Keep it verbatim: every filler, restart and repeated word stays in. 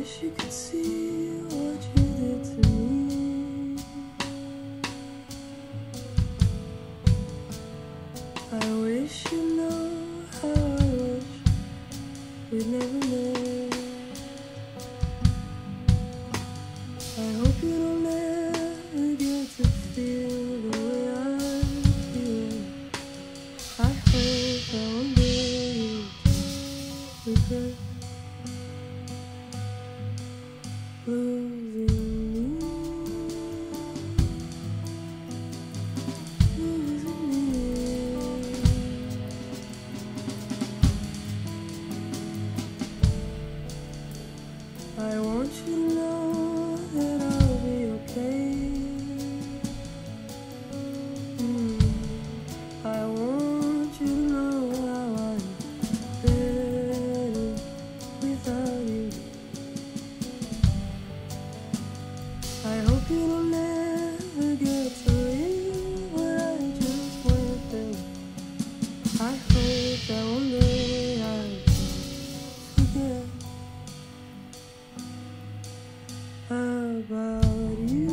wish you could see what you did to me. I wish you know how I wish we'd never met. I hope you don't ever get to feel the way I feel. I hope that one day you can regret losing me, losing me. I want you to know that I'll be okay. Mm. I want you to know how I'm better without you. I hope you don't ever get to live what I just went through. I hope that one day I can forget about you.